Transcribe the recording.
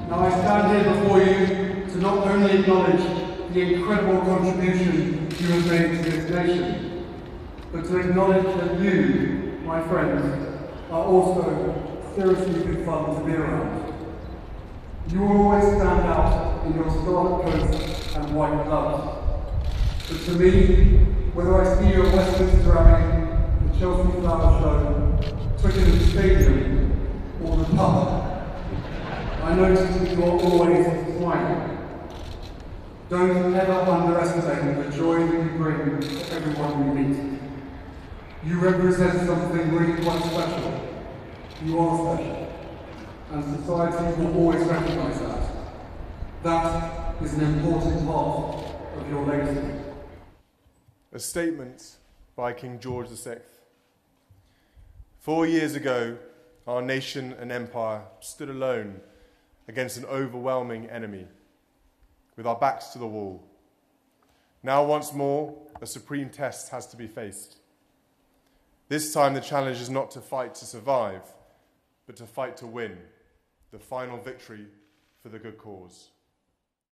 Now I stand here before you to not only acknowledge the incredible contribution you have made to this nation, but to acknowledge that you, my friends, are also seriously good fun to be around. You will always stand out in your scarlet coats and white gloves. But to me, whether I see you at Westminster Abbey, the Chelsea Flower Show, Twickenham Stadium, or the pub, I notice that you are always smiling. Don't ever underestimate the joy that you bring to everyone you meet. You represent something really quite special. You are special. And society will always recognise that. That is an important part of your legacy. A statement by King George VI. 4 years ago, our nation and empire stood alone against an overwhelming enemy, with our backs to the wall. Now, once more, a supreme test has to be faced. This time, the challenge is not to fight to survive, but to fight to win, the final victory for the good cause.